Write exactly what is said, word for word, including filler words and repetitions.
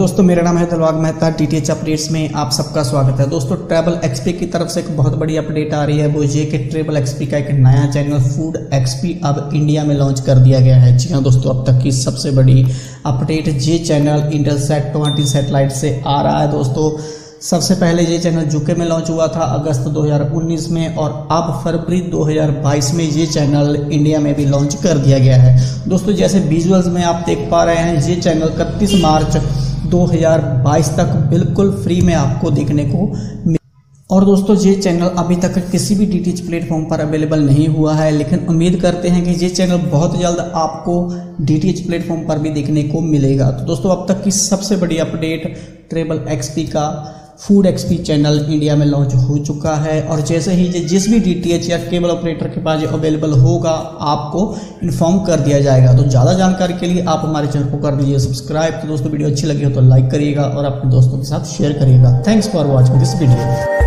दोस्तों, मेरा नाम है दिलबाग मेहता। टीटीएच अपडेट्स में आप सबका स्वागत है। दोस्तों, ट्रैवल एक्सपी की तरफ से एक बहुत बड़ी अपडेट आ रही है, वो ये कि ट्रैवल एक्सपी का एक नया चैनल फूड एक्सपी अब इंडिया में लॉन्च कर दिया गया है। जी हाँ दोस्तों, अब तक की सबसे बड़ी अपडेट, ये चैनल इंटेलसैट ट्वेंटी सैटेलाइट से आ रहा है। दोस्तों, सबसे पहले ये चैनल यूके में लॉन्च हुआ था अगस्त दो हज़ार उन्नीस में, और अब फरवरी दो हज़ार बाईस में ये चैनल इंडिया में भी लॉन्च कर दिया गया है। दोस्तों, जैसे विजुअल्स में आप देख पा रहे हैं, ये चैनल इकतीस मार्च दो हज़ार बाईस तक बिल्कुल फ्री में आपको देखने को मिल। और दोस्तों, ये चैनल अभी तक किसी भी डीटीएच प्लेटफॉर्म पर अवेलेबल नहीं हुआ है, लेकिन उम्मीद करते हैं कि ये चैनल बहुत जल्द आपको डीटीएच प्लेटफॉर्म पर भी देखने को मिलेगा। तो दोस्तों, अब तक की सबसे बड़ी अपडेट, ट्रैवल एक्सपी का फूड एक्सपी चैनल इंडिया में लॉन्च हो चुका है, और जैसे ही जिस भी डीटीएच या केबल ऑपरेटर के पास अवेलेबल होगा आपको इन्फॉर्म कर दिया जाएगा। तो ज़्यादा जानकारी के लिए आप हमारे चैनल को कर दीजिए सब्सक्राइब। तो दोस्तों, वीडियो अच्छी लगी हो तो लाइक करिएगा और अपने दोस्तों के साथ शेयर करिएगा। Thanks for watching this video.